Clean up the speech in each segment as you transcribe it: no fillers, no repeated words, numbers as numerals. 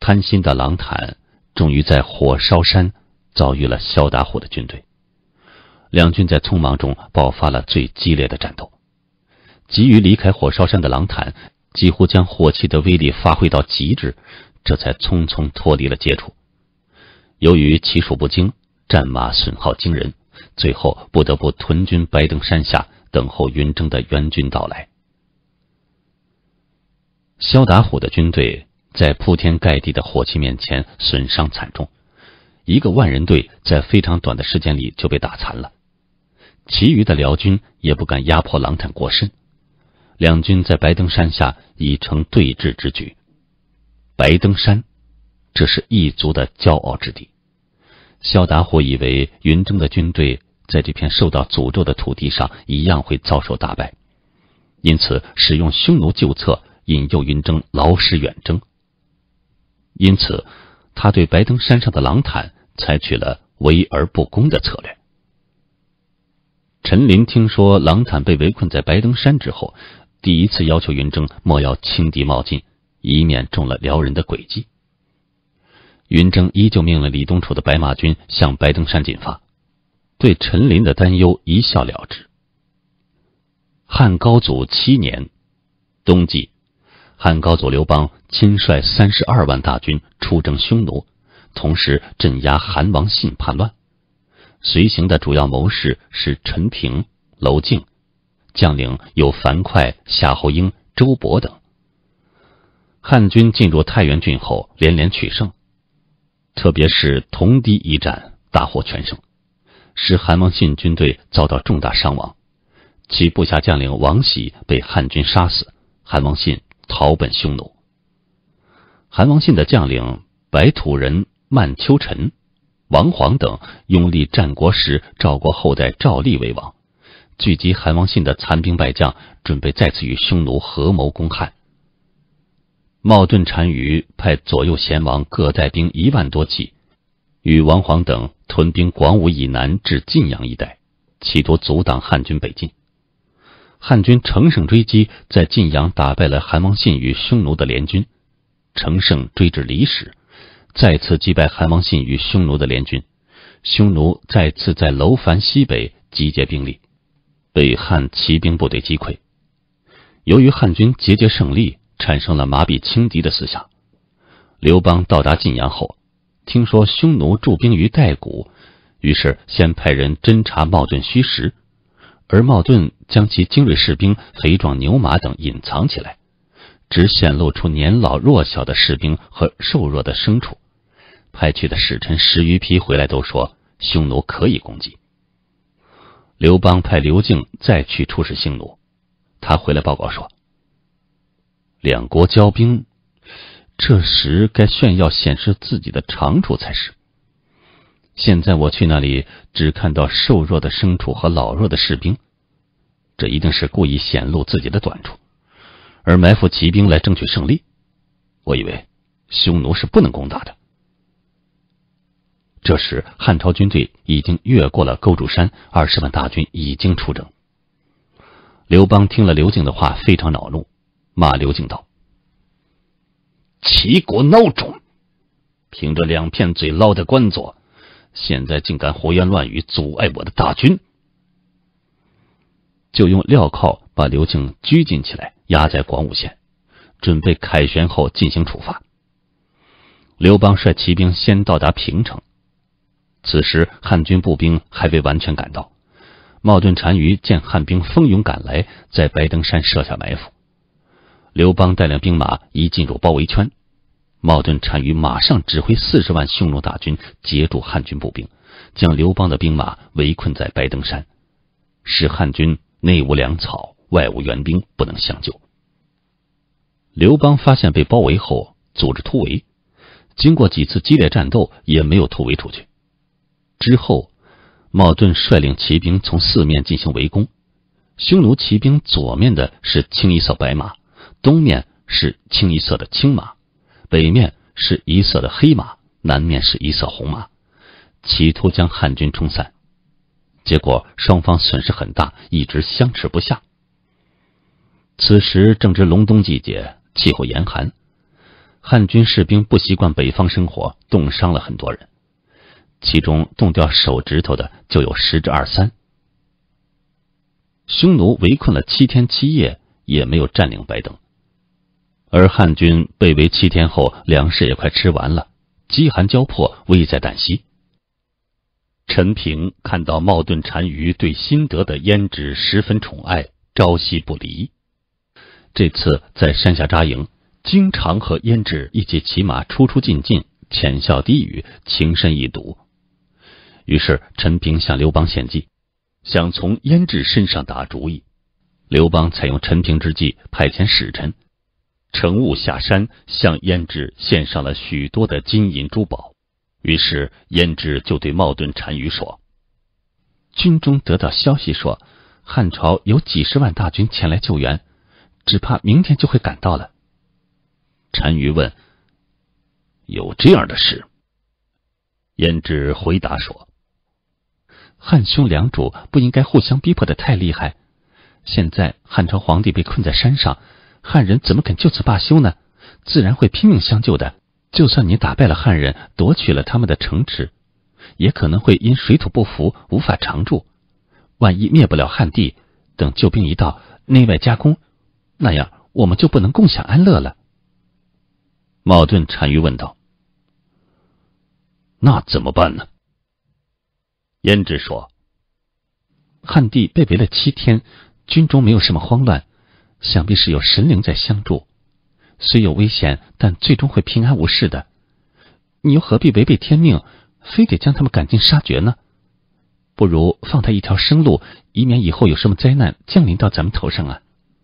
贪心的郎坦终于在火烧山遭遇了萧达虎的军队，两军在匆忙中爆发了最激烈的战斗。急于离开火烧山的郎坦几乎将火器的威力发挥到极致，这才匆匆脱离了接触。由于骑术不精，战马损耗惊人，最后不得不屯军白登山下，等候云征的援军到来。萧达虎的军队在铺天盖地的火器面前损伤惨重，一个万人队在非常短的时间里就被打残了。其余的辽军也不敢压迫郎坦过深，两军在白登山下已成对峙之局。白登山，这是异族的骄傲之地。萧达虎以为云征的军队在这片受到诅咒的土地上一样会遭受大败，因此使用匈奴旧策引诱云征劳师远征。因此他对白登山上的郎坦采取了围而不攻的策略。陈琳听说郎坦被围困在白登山之后，第一次要求云征莫要轻敌冒进，以免中了辽人的诡计。云征依旧命令李东楚的白马军向白登山进发，对陈琳的担忧一笑了之。汉高祖7年冬季，汉高祖刘邦亲率32万大军出征匈奴，同时镇压韩王信叛乱。随行的主要谋士是陈平、娄敬，将领有樊哙、夏侯婴、周勃等。汉军进入太原郡后连连取胜，特别是同堤一战大获全胜，使韩王信军队遭到重大伤亡，其部下将领王喜被汉军杀死，韩王信逃奔匈奴。韩王信的将领白土人曼丘臣、王晃等拥立战国时赵国后代赵立为王，聚集韩王信的残兵败将，准备再次与匈奴合谋攻汉。冒顿单于派左右贤王各带兵1万多骑，与王晃等屯兵广武以南至晋阳一带，企图阻挡汉军北进。汉军乘胜追击，在晋阳打败了韩王信与匈奴的联军，乘胜追至离石，再次击败韩王信与匈奴的联军，匈奴再次在楼烦西北集结兵力，被汉骑兵部队击溃。由于汉军节节胜利，产生了麻痹轻敌的思想。刘邦到达晋阳后，听说匈奴驻兵于代谷，于是先派人侦察冒顿虚实，而冒顿将其精锐士兵、肥壮牛马等隐藏起来，只显露出年老弱小的士兵和瘦弱的牲畜。派去的使臣10余匹回来都说匈奴可以攻击。刘邦派刘敬再去出使匈奴，他回来报告说，两国交兵，这时该炫耀显示自己的长处才是。现在我去那里，只看到瘦弱的牲畜和老弱的士兵，这一定是故意显露自己的短处，而埋伏骑兵来争取胜利。我以为匈奴是不能攻打的。这时汉朝军队已经越过了勾住山，20万大军已经出征。刘邦听了刘敬的话，非常恼怒，骂刘敬道：齐国孬种，凭着2片嘴捞的官做，现在竟敢胡言乱语，阻碍我的大军。就用镣铐把刘敬拘禁起来，押在广武县，准备凯旋后进行处罚。刘邦率骑兵先到达平城，此时汉军步兵还未完全赶到。冒顿单于见汉兵蜂拥赶来，在白登山设下埋伏。刘邦带领兵马一进入包围圈，冒顿单于马上指挥40万匈奴大军截住汉军步兵，将刘邦的兵马围困在白登山，使汉军内无粮草，外无援兵，不能相救。刘邦发现被包围后，组织突围，经过几次激烈战斗，也没有突围出去。之后冒顿率领骑兵从4面进行围攻，匈奴骑兵左面的是清一色白马，东面是清一色的青马，北面是一色的黑马，南面是一色红马，企图将汉军冲散。结果双方损失很大，一直相持不下。此时正值隆冬季节，气候严寒， 汉军士兵不习惯北方生活，冻伤了很多人，其中冻掉手指头的就有10之23。匈奴围困了7天7夜，也没有占领白登，而汉军被围7天后，粮食也快吃完了，饥寒交迫，危在旦夕。陈平看到冒顿单于对新得的胭脂十分宠爱，朝夕不离。这次在山下扎营，经常和胭脂一起骑马出进进，浅笑低语，情深意笃。于是陈平向刘邦献计，想从胭脂身上打主意。刘邦采用陈平之计，派遣使臣乘雾下山，向胭脂献上了许多的金银珠宝。于是胭脂就对冒顿单于说：军中得到消息说，汉朝有几十万大军前来救援，只怕明天就会赶到了。单于问：有这样的事？胭脂回答说：汉匈两主不应该互相逼迫得太厉害，现在汉朝皇帝被困在山上，汉人怎么肯就此罢休呢？自然会拼命相救的。就算你打败了汉人，夺取了他们的城池，也可能会因水土不服无法常住。万一灭不了汉地，等救兵一到，内外夹攻，那样我们就不能共享安乐了。冒顿单于问道：那怎么办呢？胭脂说：汉地被围了7天，军中没有什么慌乱，想必是有神灵在相助，虽有危险，但最终会平安无事的。你又何必违背天命，非得将他们赶尽杀绝呢？不如放他一条生路，以免以后有什么灾难降临到咱们头上啊。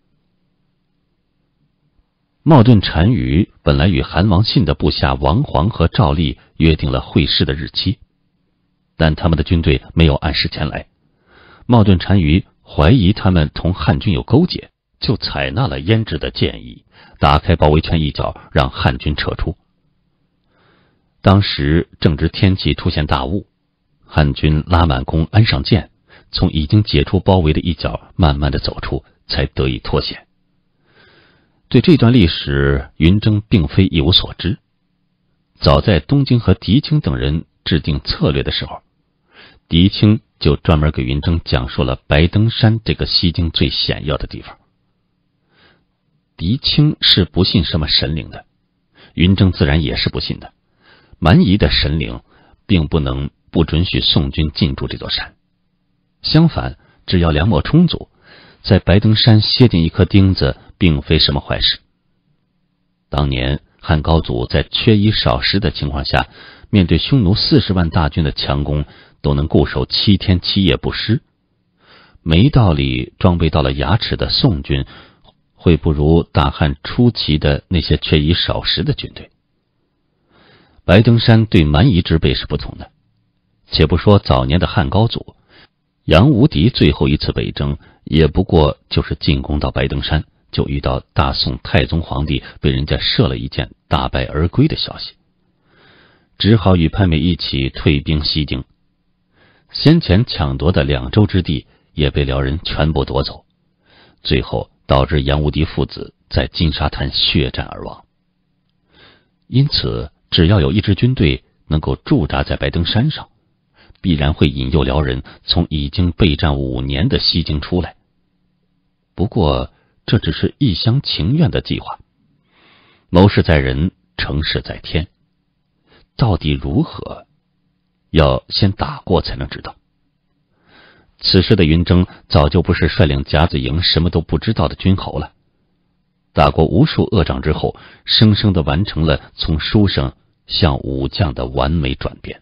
冒顿单于本来与韩王信的部下王黄和赵立约定了会师的日期，但他们的军队没有按时前来。冒顿单于怀疑他们同汉军有勾结，就采纳了胭脂的建议，打开包围圈一角，让汉军撤出。当时正值天气出现大雾，汉军拉满弓，安上箭，从已经解除包围的一角慢慢的走出，才得以脱险。对这段历史，云征并非一无所知。早在东京和狄青等人制定策略的时候，狄青就专门给云征讲述了白登山这个西京最险要的地方。狄青是不信什么神灵的，云征自然也是不信的。蛮夷的神灵并不能不准许宋军进驻这座山，相反，只要粮秣充足，在白登山楔进一颗钉子并非什么坏事。当年汉高祖在缺衣少食的情况下，面对匈奴40万大军的强攻，都能固守7天7夜不失。没道理装备到了牙齿的宋军会不如大汉初期的那些缺衣少食的军队。白登山对蛮夷之辈是不同的。且不说早年的汉高祖，杨无敌最后一次北征，也不过就是进攻到白登山，就遇到大宋太宗皇帝被人家射了一箭，大败而归的消息，只好与叛美一起退兵西京。先前抢夺的2州之地也被辽人全部夺走，最后导致杨无敌父子在金沙滩血战而亡。因此，只要有一支军队能够驻扎在白登山上，必然会引诱辽人从已经备战5年的西京出来。不过，这只是一厢情愿的计划。谋事在人，成事在天。到底如何，要先打过才能知道。此时的云征早就不是率领甲子营什么都不知道的军侯了，打过无数恶仗之后，生生地完成了从书生向武将的完美转变。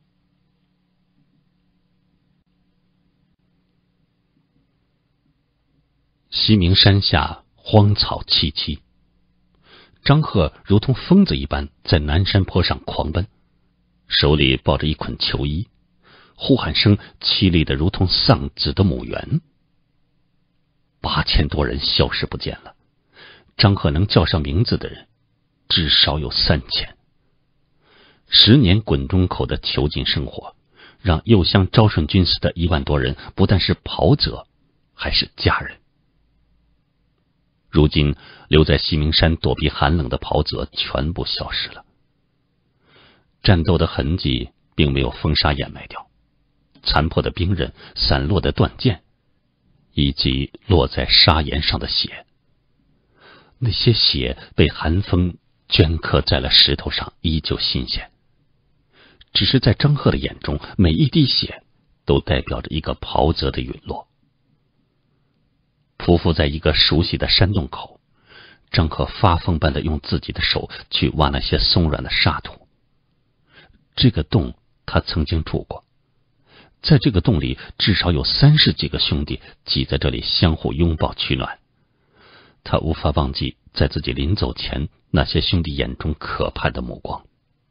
西明山下荒草萋萋，张贺如同疯子一般在南山坡上狂奔，手里抱着一捆裘衣，呼喊声凄厉得如同丧子的母猿。8000多人消失不见了，张贺能叫上名字的人至少有3000。10年滚中口的囚禁生活，让右乡昭顺军司的1万多人不但是袍泽，还是家人。 如今留在西明山躲避寒冷的袍泽全部消失了，战斗的痕迹并没有风沙掩埋掉，残破的兵刃、散落的断剑，以及落在砂岩上的血，那些血被寒风镌刻在了石头上，依旧新鲜。只是在张贺的眼中，每一滴血都代表着一个袍泽的陨落。匍匐在一个熟悉的山洞口，张贺发疯般的用自己的手去挖那些松软的沙土。这个洞他曾经住过，在这个洞里至少有30几个兄弟挤在这里相互拥抱取暖。他无法忘记在自己临走前那些兄弟眼中可盼的目光。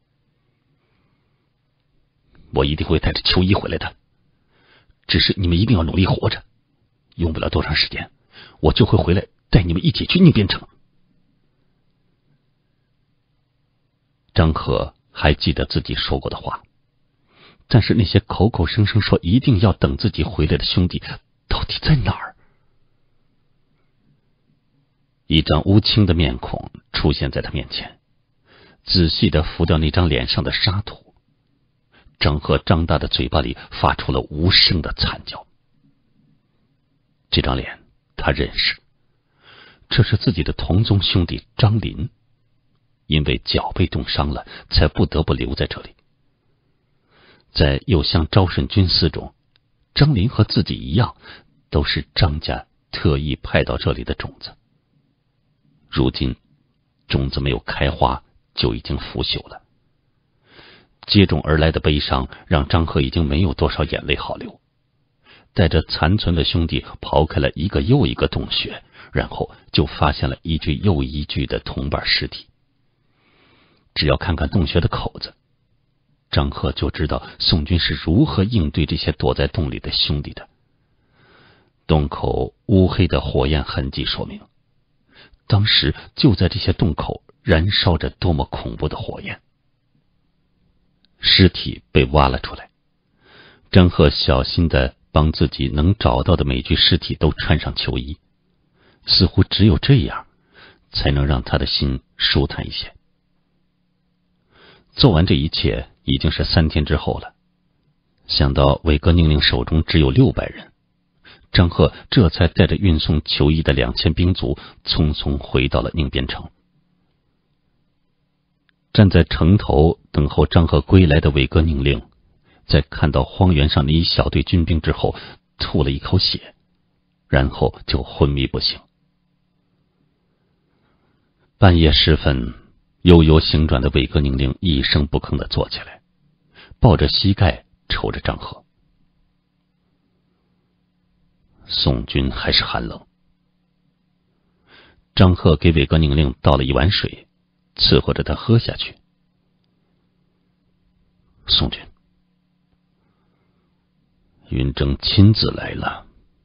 我一定会带着秋衣回来的，只是你们一定要努力活着，用不了多长时间，我就会回来带你们一起去宁边城。张贺还记得自己说过的话，但是那些口口声声说一定要等自己回来的兄弟到底在哪儿？一张乌青的面孔出现在他面前，仔细地拂掉那张脸上的沙土。张贺张大的嘴巴里发出了无声的惨叫。这张脸他认识，这是自己的同宗兄弟张林，因为脚被冻伤了，才不得不留在这里。在右相昭顺军司中，张林和自己一样，都是张家特意派到这里的种子。如今种子没有开花，就已经腐朽了。接踵而来的悲伤让张贺已经没有多少眼泪好流，带着残存的兄弟刨开了一个又一个洞穴，然后就发现了一具又一具的同伴尸体。只要看看洞穴的口子，张贺就知道宋军是如何应对这些躲在洞里的兄弟的。洞口乌黑的火焰痕迹说明，当时就在这些洞口燃烧着多么恐怖的火焰。尸体被挖了出来，张贺小心地帮自己能找到的每具尸体都穿上囚衣，似乎只有这样才能让他的心舒坦一些。做完这一切已经是3天之后了，想到韦格宁宁手中只有600人，张贺这才带着运送囚衣的2000兵卒匆匆回到了宁边城。站在城头等候张贺归来的韦格宁令，在看到荒原上的一小队军兵之后，吐了一口血，然后就昏迷不醒。半夜时分，悠悠醒转的韦格宁令一声不吭地坐起来，抱着膝盖瞅着张贺。宋军还是寒冷。张贺给韦格宁令倒了一碗水，伺候着他喝下去。宋军，云峥亲自来了。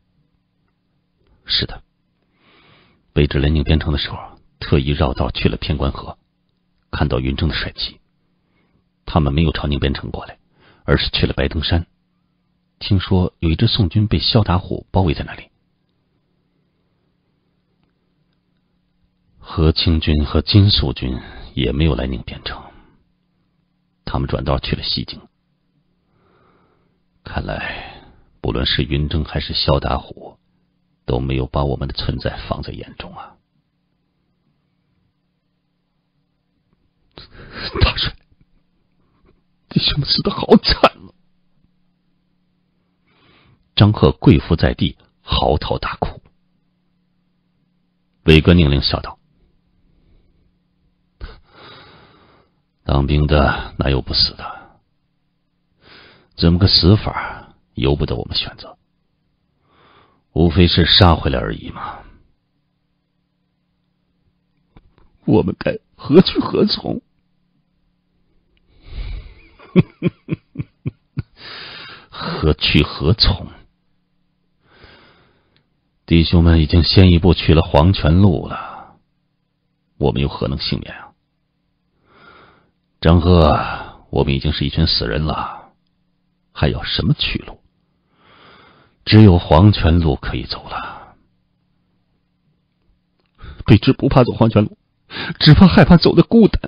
是的，北至来宁边城的时候，特意绕道去了偏关河，看到云峥的帅气。他们没有朝宁边城过来，而是去了白登山。听说有一支宋军被萧达虎包围在那里。何清军和金素军也没有来宁边城，他们转道去了西京。看来不论是云峥还是萧达虎，都没有把我们的存在放在眼中啊。大帅，弟兄们死得好惨啊！张贺跪伏在地，嚎啕大哭。韦格宁令笑道：当兵的哪有不死的？怎么个死法由不得我们选择，无非是杀回来而已嘛。我们该何去何从？何去何从？弟兄们已经先一步去了黄泉路了，我们又何能幸免啊？张贺，我们已经是一群死人了，还要什么去路？只有黄泉路可以走了。 卑职不怕走黄泉路，只怕害怕走的孤单。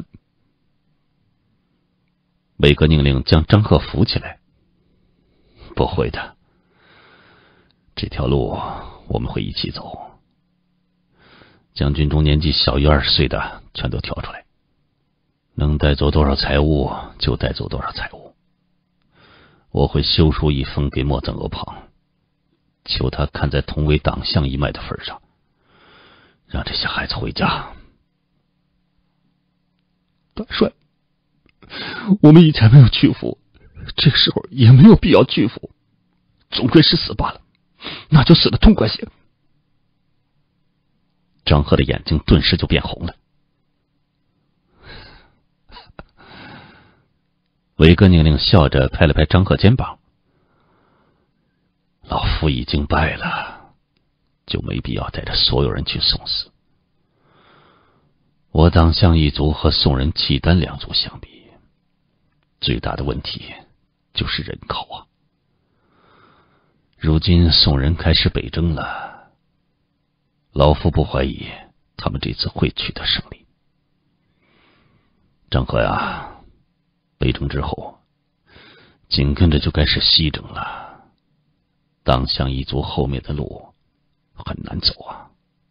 韦格宁令将张贺扶起来。不会的，这条路我们会一起走。将军中年纪小于20岁的全都挑出来，能带走多少财物就带走多少财物。我会修书一封给莫曾阿庞，求他看在同为党项一脉的份上，让这些孩子回家。 大帅，我们以前没有屈服，这个时候也没有必要屈服，总归是死罢了，那就死得痛快些。 张贺的眼睛顿时就变红了。韦格宁令笑着拍了拍张贺肩膀：“老夫已经败了，就没必要带着所有人去送死。我党项一族和宋人契丹2族相比，最大的问题就是人口啊。如今宋人开始北征了，老夫不怀疑他们这次会取得胜利。张贺呀，北征之后，紧跟着就该是西征了。党项一族后面的路很难走啊。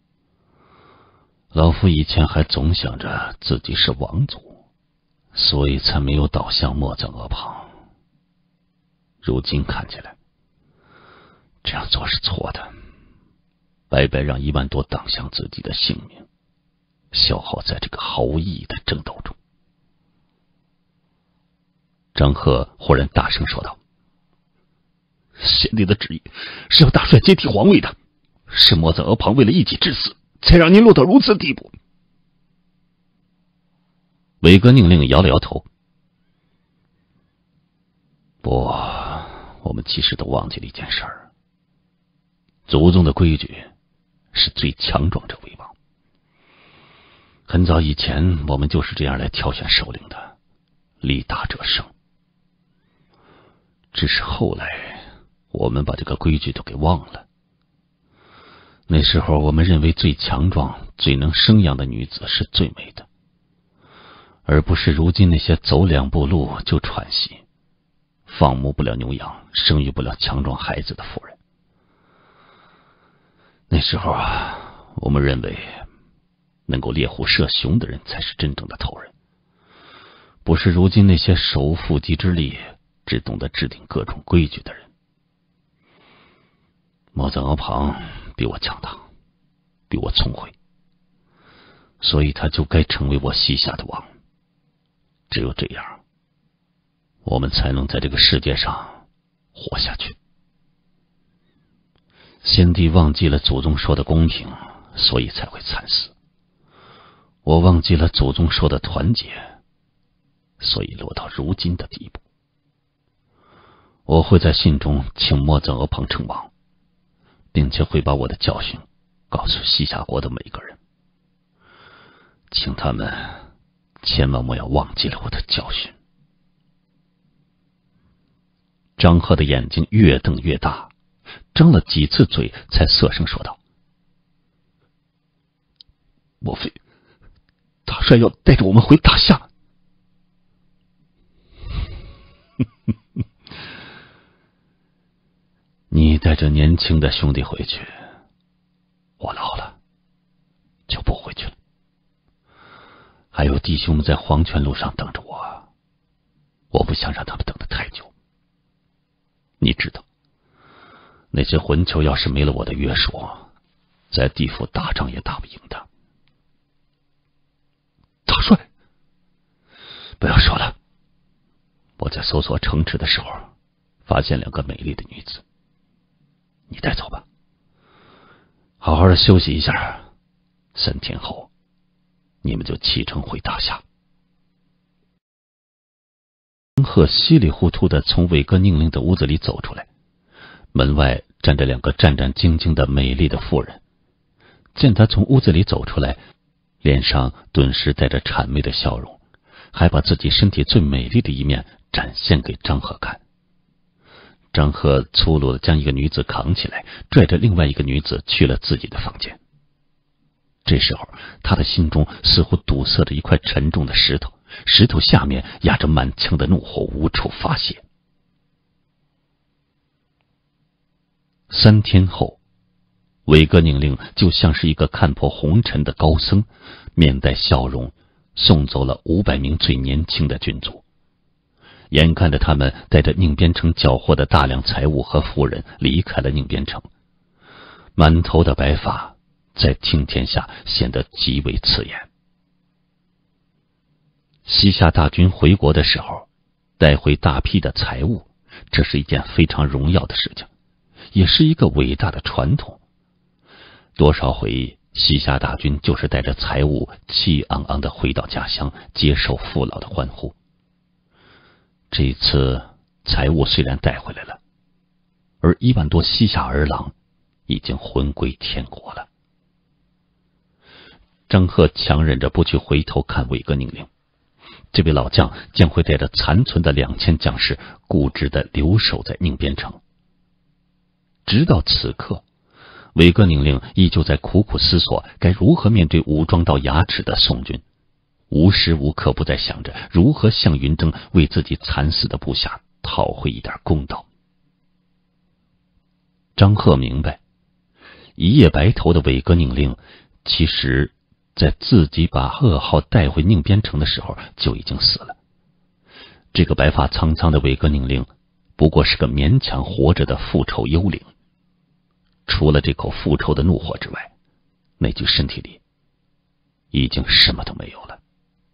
老夫以前还总想着自己是王族，所以才没有倒向莫曾阿庞。如今看起来，这样做是错的，白白让1万多党项自己的性命消耗在这个毫无意义的争斗中。张贺忽然大声说道：“ 先帝的旨意是要大帅接替皇位的，是莫曾阿庞为了一己之私，才让您落到如此地步。” 韦格宁令摇了摇头：“不，我们其实都忘记了一件事儿。祖宗的规矩是最强壮者为王。很早以前，我们就是这样来挑选首领的，力大者胜。只是后来，我们把这个规矩都给忘了。那时候，我们认为最强壮、最能生养的女子是最美的，而不是如今那些走2步路就喘息、放牧不了牛羊、生育不了强壮孩子的妇人。那时候啊，我们认为能够猎虎射熊的人才是真正的头人，不是如今那些手无缚鸡之力、只懂得制定各种规矩的人。莫曾阿庞比我强大，比我聪慧，所以他就该成为我膝下的王。只有这样，我们才能在这个世界上活下去。先帝忘记了祖宗说的公平，所以才会惨死。我忘记了祖宗说的团结，所以落到如今的地步。我会在信中请莫曾阿庞称王，并且会把我的教训告诉西夏国的每个人，请他们千万莫要忘记了我的教训。张贺的眼睛越瞪越大，张了几次嘴才涩声说道：“ 莫非大帅要带着我们回大夏？” 你带着年轻的兄弟回去，我老了就不回去了。还有弟兄们在黄泉路上等着我，我不想让他们等得太久。你知道，那些混球要是没了我的约束，在地府打仗也打不赢的。 大帅， 不要说了。我在搜索城池的时候，发现2个美丽的女子，你带走吧，好好的休息一下，3天后，你们就启程回大夏。张贺稀里糊涂的从韦格宁令的屋子里走出来，门外站着2个战战兢兢的美丽的妇人。见他从屋子里走出来，脸上顿时带着谄媚的笑容，还把自己身体最美丽的一面展现给张贺看。张贺粗鲁地将一个女子扛起来，拽着另外一个女子去了自己的房间。 这时候，他的心中似乎堵塞着一块沉重的石头，石头下面压着满腔的怒火，无处发泄。3天后，韦格宁令就像是一个看破红尘的高僧，面带笑容送走了500名最年轻的军卒。眼看着他们带着宁边城缴获的大量财物和夫人离开了宁边城，满头的白发在青天下显得极为刺眼。西夏大军回国的时候，带回大批的财物，这是一件非常荣耀的事情，也是一个伟大的传统。多少回西夏大军就是带着财物气昂昂地回到家乡，接受父老的欢呼。这一次财物虽然带回来了，而1万多西夏儿郎已经魂归天国了。张贺强忍着不去回头看韦格宁令，这位老将将会带着残存的2000将士固执地留守在宁边城。直到此刻，韦格宁令依旧在苦苦思索该如何面对武装到牙齿的宋军，无时无刻不在想着如何向云峥为自己惨死的部下讨回一点公道。张贺明白，一夜白头的韦格宁令其实在自己把噩耗带回宁边城的时候就已经死了。这个白发苍苍的韦格宁令不过是个勉强活着的复仇幽灵，除了这口复仇的怒火之外，那具身体里已经什么都没有了。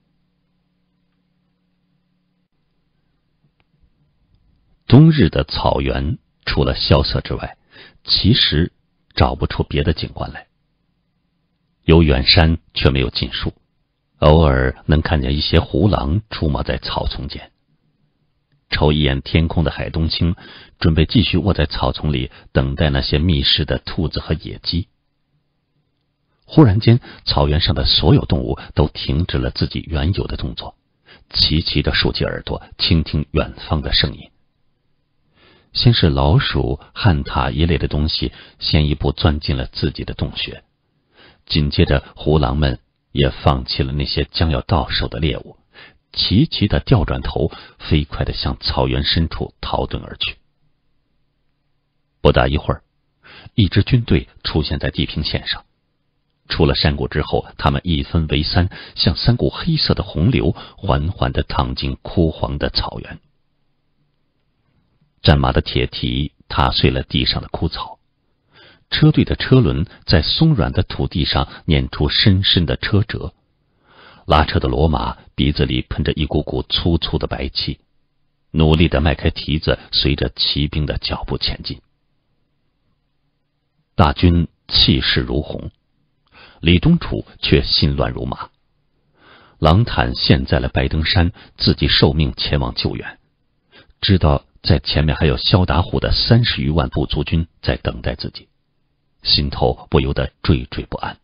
冬日的草原除了萧瑟之外，其实找不出别的景观来。有远山却没有近树，偶尔能看见一些胡狼出没在草丛间。瞅一眼天空的海东青，准备继续卧在草丛里等待那些觅食的兔子和野鸡。忽然间，草原上的所有动物都停止了自己原有的动作，齐齐地竖起耳朵倾听远方的声音。先是老鼠、旱獭一类的东西先一步钻进了自己的洞穴，紧接着胡狼们也放弃了那些将要到手的猎物，齐齐地调转头，飞快地向草原深处逃遁而去。不大一会儿，一支军队出现在地平线上。出了山谷之后，他们一分为3，像3股黑色的洪流，缓缓地淌进枯黄的草原。战马的铁蹄踏碎了地上的枯草，车队的车轮在松软的土地上碾出深深的车辙，拉车的骡马鼻子里喷着一股股粗粗的白气，努力地迈开蹄子，随着骑兵的脚步前进。大军气势如虹，李东楚却心乱如麻。郎坦陷在了白登山，自己受命前往救援，知道在前面还有萧达虎的30余万步卒军在等待自己，心头不由得惴惴不安。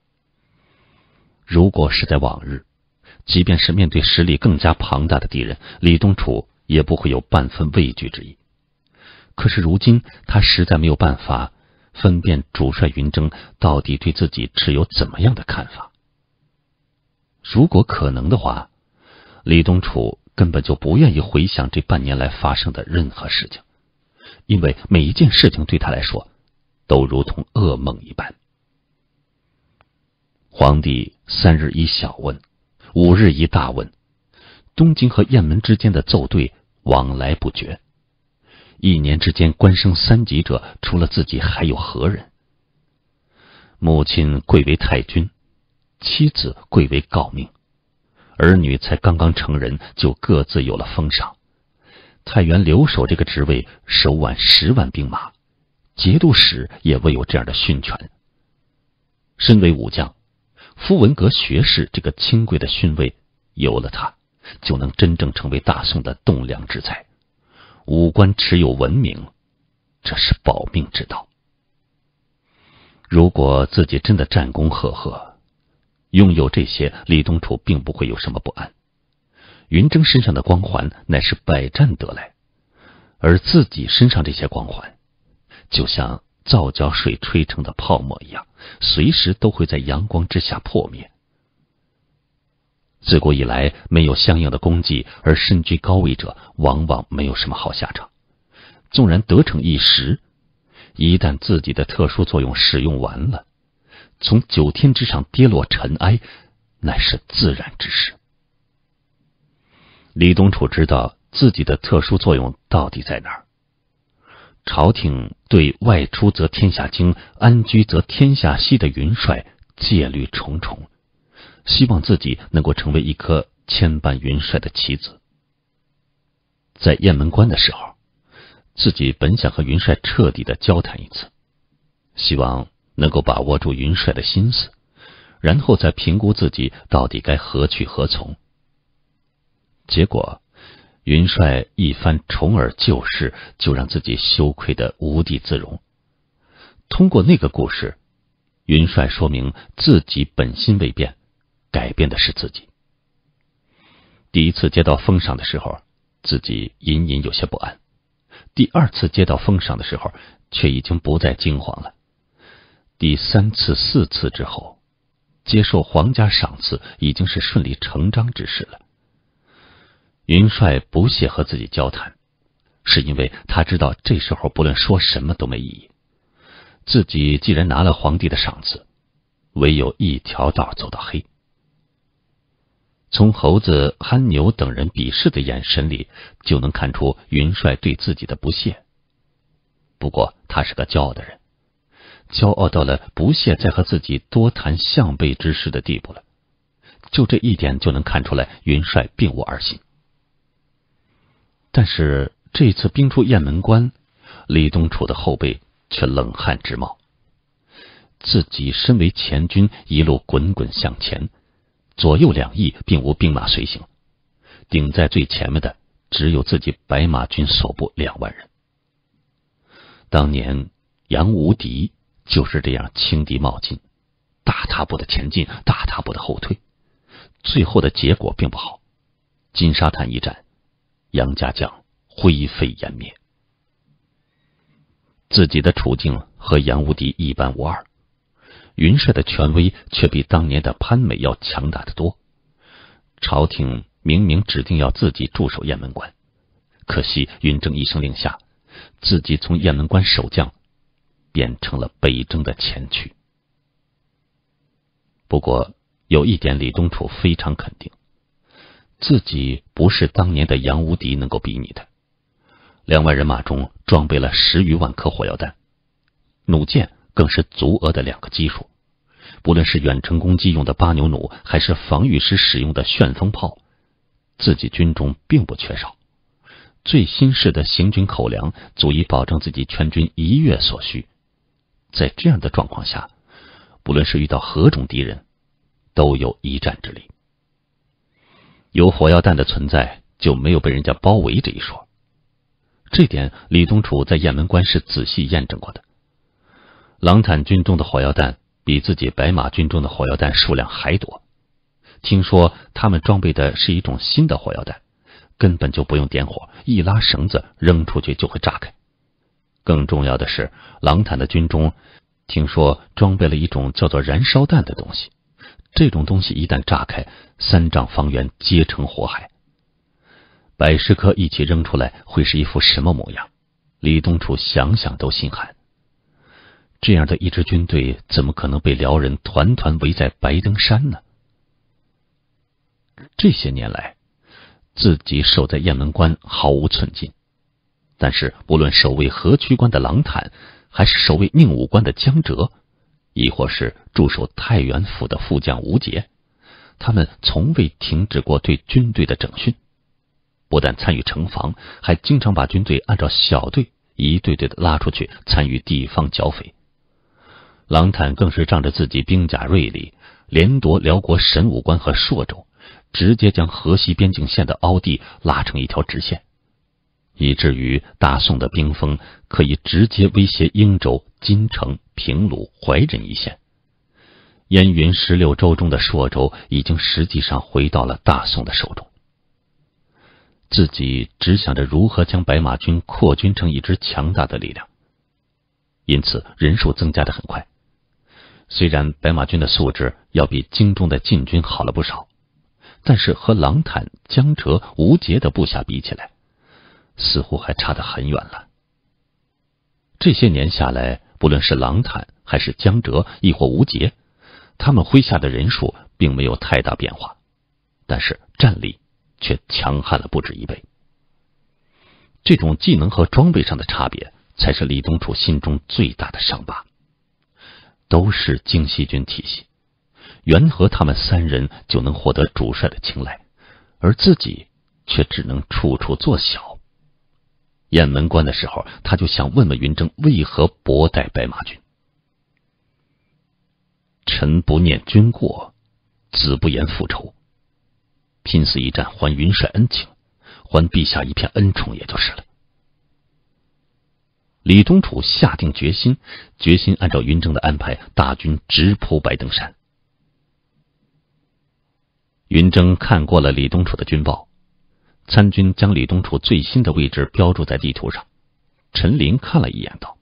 如果是在往日，即便是面对实力更加庞大的敌人，李东楚也不会有半分畏惧之意。可是如今，他实在没有办法分辨主帅云峥到底对自己持有怎么样的看法。如果可能的话，李东楚根本就不愿意回想这半年来发生的任何事情，因为每一件事情对他来说都如同噩梦一般。皇帝3日一小问，5日一大问，东京和雁门之间的奏对往来不绝。1年之间官升3级者，除了自己还有何人？母亲贵为太君，妻子贵为诰命，儿女才刚刚成人就各自有了封赏。太原留守这个职位手腕10万兵马，节度使也未有这样的勋权。身为武将，夫文阁学士这个清贵的勋位，有了它，就能真正成为大宋的栋梁之才。武官持有文明，这是保命之道。如果自己真的战功赫赫，拥有这些，李东楚并不会有什么不安。云峥身上的光环乃是百战得来，而自己身上这些光环，就像皂角水吹成的泡沫一样，随时都会在阳光之下破灭。自古以来，没有相应的功绩而身居高位者，往往没有什么好下场。纵然得逞一时，一旦自己的特殊作用使用完了，从9天之上跌落尘埃，乃是自然之事。李东楚知道自己的特殊作用到底在哪儿。朝廷对外出则天下惊，安居则天下息的云帅戒虑重重，希望自己能够成为一颗牵绊云帅的棋子。在雁门关的时候，自己本想和云帅彻底的交谈一次，希望能够把握住云帅的心思，然后再评估自己到底该何去何从。结果云帅一番重耳旧事，就让自己羞愧得无地自容。通过那个故事，云帅说明自己本心未变，改变的是自己。第一次接到封赏的时候，自己隐隐有些不安；第2次接到封赏的时候，却已经不再惊慌了；第3次、4次之后，接受皇家赏赐已经是顺理成章之事了。云帅不屑和自己交谈，是因为他知道这时候不论说什么都没意义。自己既然拿了皇帝的赏赐，唯有一条道走到黑。从猴子、憨牛等人鄙视的眼神里，就能看出云帅对自己的不屑。不过他是个骄傲的人，骄傲到了不屑再和自己多谈项背之事的地步了。就这一点就能看出来，云帅并无二心。但是这次兵出雁门关，李东楚的后背却冷汗直冒。自己身为前军，一路滚滚向前，左右两翼并无兵马随行，顶在最前面的只有自己白马军所部2万人。当年杨无敌就是这样轻敌冒进，大踏步的前进，大踏步的后退，最后的结果并不好。金沙滩一战，杨家将灰飞烟灭。自己的处境和杨无敌一般无二，云帅的权威却比当年的潘美要强大得多。朝廷明明指定要自己驻守雁门关，可惜云征一声令下，自己从雁门关守将变成了北征的前驱。不过有一点李东楚非常肯定，自己不是当年的杨无敌能够比拟的。2万人马中装备了10余万颗火药弹，弩箭更是足额的2个基数。不论是远程攻击用的8牛弩，还是防御时使用的旋风炮，自己军中并不缺少。最新式的行军口粮足以保证自己全军1月所需。在这样的状况下，不论是遇到何种敌人，都有一战之力。有火药弹的存在，就没有被人家包围这一说。这点李东楚在雁门关是仔细验证过的。郎坦军中的火药弹比自己白马军中的火药弹数量还多。听说他们装备的是一种新的火药弹，根本就不用点火，一拉绳子扔出去就会炸开。更重要的是，郎坦的军中听说装备了一种叫做燃烧弹的东西，这种东西一旦炸开，3丈方圆皆成火海。100、10颗一起扔出来，会是一副什么模样？李东楚想想都心寒。这样的一支军队，怎么可能被辽人团团围在白登山呢？这些年来，自己守在雁门关毫无寸进，但是不论守卫河曲关的郎坦，还是守卫宁武关的江哲，亦或是驻守太原府的副将吴杰，他们从未停止过对军队的整训。不但参与城防，还经常把军队按照小队一队队的拉出去参与地方剿匪。郎坦更是仗着自己兵甲锐利，连夺辽国神武关和朔州，直接将河西边境线的凹地拉成一条直线，以至于大宋的兵锋可以直接威胁英州、金城、平鲁、怀仁一线。燕云16州中的朔州已经实际上回到了大宋的手中。自己只想着如何将白马军扩军成一支强大的力量。 因此人数增加得很快。虽然白马军的素质要比京中的晋军好了不少，但是和郎坦、江浙、吴节的部下比起来，似乎还差得很远了。这些年下来，不论是郎坦还是江浙亦或吴节，他们麾下的人数并没有太大变化，但是战力却强悍了不止1倍。这种技能和装备上的差别，才是李东楚心中最大的伤疤。都是京西军体系，缘何他们3人就能获得主帅的青睐，而自己却只能处处做小？雁门关的时候，他就想问问云峥为何薄待白马军。臣不念君过，子不言复仇，拼死一战还云帅恩情，还陛下一片恩宠也就是了。李东楚下定决心按照云峥的安排，大军直扑白登山。云峥看过了李东楚的军报，参军将李东楚最新的位置标注在地图上。陈琳看了一眼道：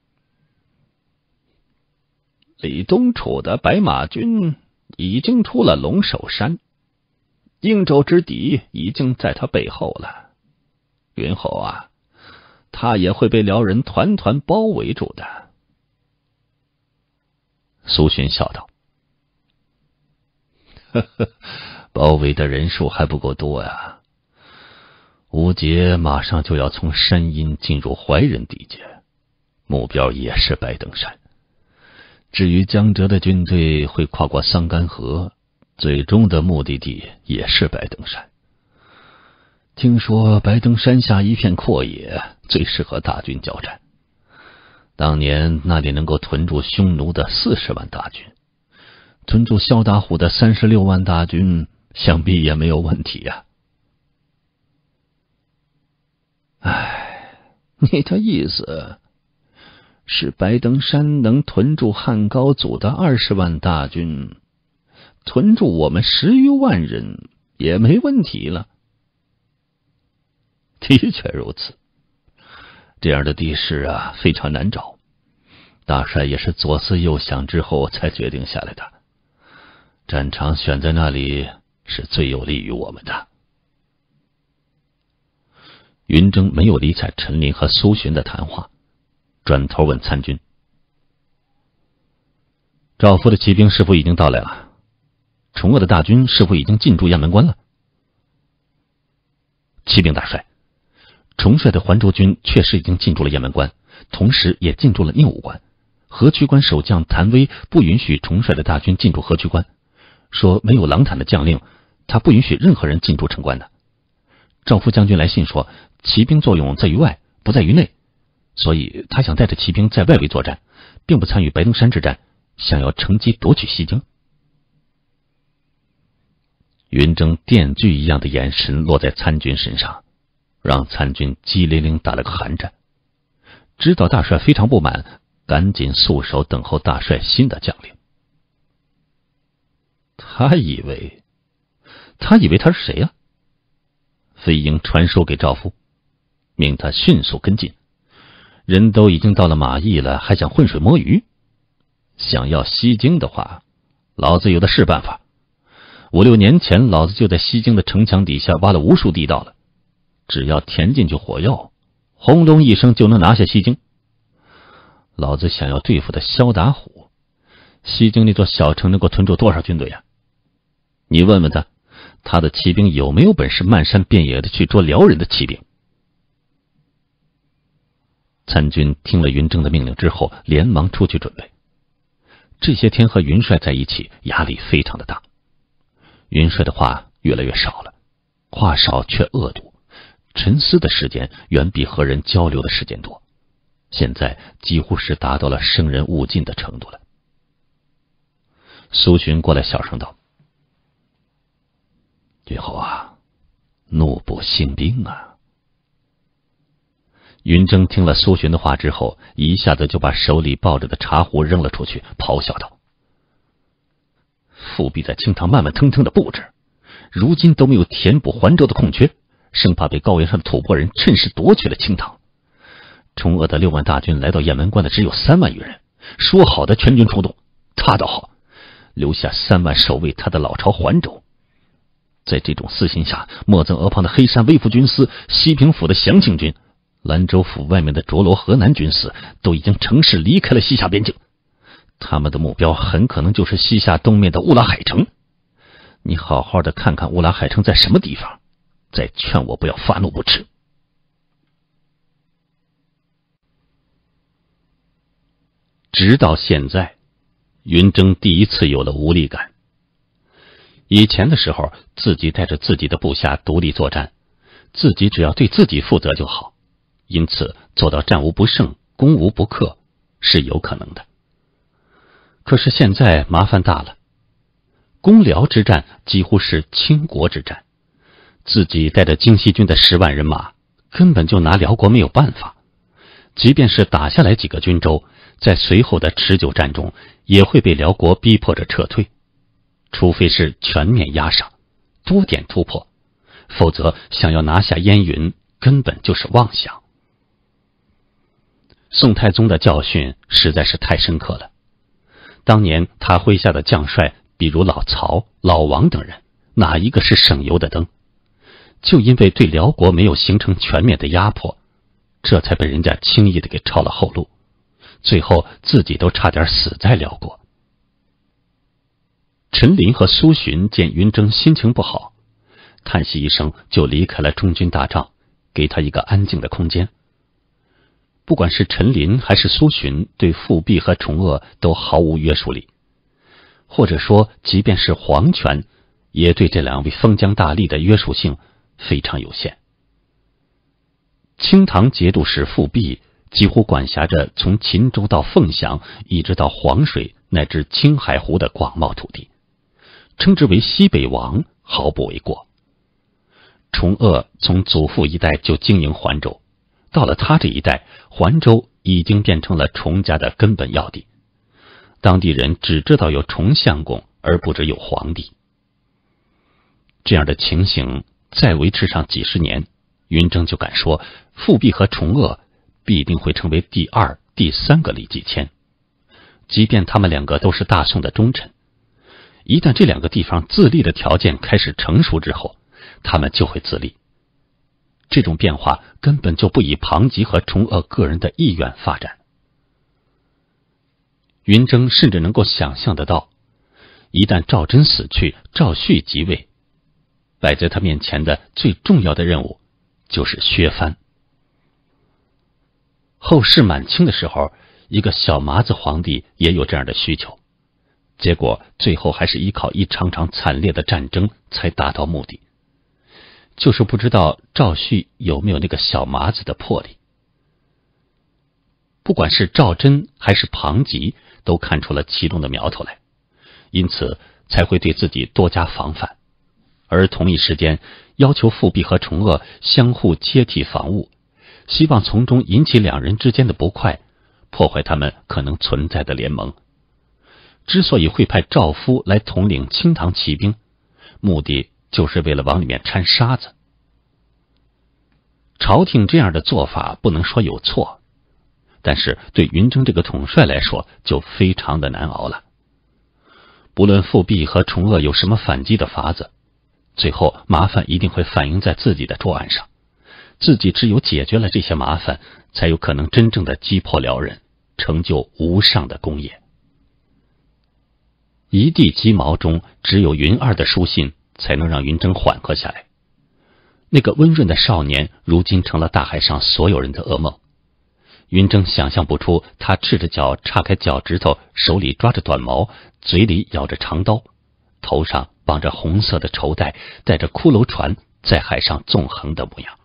李东楚的白马军已经出了龙首山，应州之敌已经在他背后了。云侯啊，他也会被辽人团团包围住的。苏洵笑道：呵呵，包围的人数还不够多呀。吴节马上就要从山阴进入怀仁地界，目标也是白登山。至于江浙的军队会跨过桑干河，最终的目的地也是白登山。听说白登山下一片阔野，最适合大军交战。当年那里能够屯驻匈奴的40万大军，屯驻萧达虎的36万大军，想必也没有问题呀。你的意思是白登山能屯驻汉高祖的20万大军，屯驻我们10余万人也没问题了？的确如此，这样的地势啊，非常难找。大帅也是左思右想之后才决定下来的。战场选在那里是最有利于我们的。云峥没有理睬陈琳和苏洵的谈话，转头问参军：赵夫的骑兵是否已经到来了？崇鄂的大军是否已经进驻雁门关了？启禀大帅，崇帅的环州军确实已经进驻了雁门关，同时也进驻了宁武关。河曲关守将谭威不允许崇帅的大军进驻河曲关，说没有郎坦的将令，他不允许任何人进驻城关的。赵夫将军来信说，骑兵作用在于外，不在于内，所以他想带着骑兵在外围作战，并不参与白登山之战，想要乘机夺取西京。云峥电锯一样的眼神落在参军身上，让参军激灵灵打了个寒战。知道大帅非常不满，赶紧肃守等候大帅新的将领。他以为他是谁呀？飞鹰传授给赵夫，命他迅速跟进。人都已经到了马邑了，还想浑水摸鱼？想要西京的话，老子有的是办法。5、6年前，老子就在西京的城墙底下挖了无数地道了，只要填进去火药，轰隆一声就能拿下西京。老子想要对付的萧达虎，西京那座小城能够屯驻多少军队呀？你问问他，他的骑兵有没有本事漫山遍野的去捉辽人的骑兵？参军听了云峥的命令之后，连忙出去准备。这些天和云帅在一起，压力非常的大。云帅的话越来越少了，话少却恶毒，沉思的时间远比和人交流的时间多，现在几乎是达到了生人勿近的程度了。苏洵过来小声道：君侯啊，怒不兴兵啊。云峥听了苏洵的话之后，一下子就把手里抱着的茶壶扔了出去，咆哮道：复必在清塘慢慢腾腾的布置，如今都没有填补环州的空缺，生怕被高原上的吐蕃人趁势夺取了清塘。 崇鄂的6万大军来到雁门关的只有3万余人，说好的全军出动，他倒好，留下3万守卫他的老巢环州。在这种私心下，莫曾额旁的黑山微服军司、西平府的祥庆军、兰州府外面的涿罗河南军司都已经乘势离开了西夏边境，他们的目标很可能就是西夏东面的乌拉海城。你好好的看看乌拉海城在什么地方，再劝我不要发怒不迟。 直到现在，云峥第一次有了无力感。以前的时候，自己带着自己的部下独立作战，自己只要对自己负责就好，因此做到战无不胜、攻无不克是有可能的。可是现在麻烦大了，攻辽之战几乎是倾国之战，自己带着京西军的10万人马，根本就拿辽国没有办法。即便是打下来几个军州，在随后的持久战中，也会被辽国逼迫着撤退。除非是全面压上，多点突破，否则想要拿下燕云，根本就是妄想。宋太宗的教训实在是太深刻了。当年他麾下的将帅，比如老曹、老王等人，哪一个是省油的灯？就因为对辽国没有形成全面的压迫，这才被人家轻易的给抄了后路，最后自己都差点死在辽国。陈琳和苏洵见云峥心情不好，叹息一声就离开了中军大帐，给他一个安静的空间。不管是陈琳还是苏洵，对富弼和崇鄂都毫无约束力，或者说即便是皇权，也对这2位封疆大吏的约束性非常有限。清唐节度使富弼几乎管辖着从秦州到凤翔一直到黄水乃至青海湖的广袤土地，称之为西北王毫不为过。崇鄂从祖父一代就经营环州，到了他这一代，环州已经变成了崇家的根本要地，当地人只知道有崇相公，而不知有皇帝。这样的情形再维持上几十年，云峥就敢说富弼和崇鄂必定会成为第2、第3个李继迁。即便他们2个都是大宋的忠臣，一旦这2个地方自立的条件开始成熟之后，他们就会自立。这种变化根本就不以庞吉和崇鄂个人的意愿发展。云峥甚至能够想象得到，一旦赵祯死去，赵煦即位，摆在他面前的最重要的任务就是削藩。后世满清的时候，一个小麻子皇帝也有这样的需求，结果最后还是依靠一场场惨烈的战争才达到目的，就是不知道赵煦有没有那个小麻子的魄力。不管是赵祯还是庞吉，都看出了其中的苗头来，因此才会对自己多加防范，而同一时间要求富弼和崇鄂相互接替防务，希望从中引起2人之间的不快，破坏他们可能存在的联盟。之所以会派赵夫来统领清唐骑兵，目的就是为了往里面掺沙子。朝廷这样的做法不能说有错，但是对云峥这个统帅来说就非常的难熬了。不论富弼和崇鄂有什么反击的法子，最后麻烦一定会反映在自己的桌案上，自己只有解决了这些麻烦，才有可能真正的击破辽人，成就无上的功业。一地鸡毛中，只有云儿的书信才能让云峥缓和下来。那个温润的少年，如今成了大海上所有人的噩梦。云峥想象不出他赤着脚叉开脚趾头，手里抓着短矛，嘴里咬着长刀，头上绑着红色的绸带，带着骷髅船在海上纵横的模样。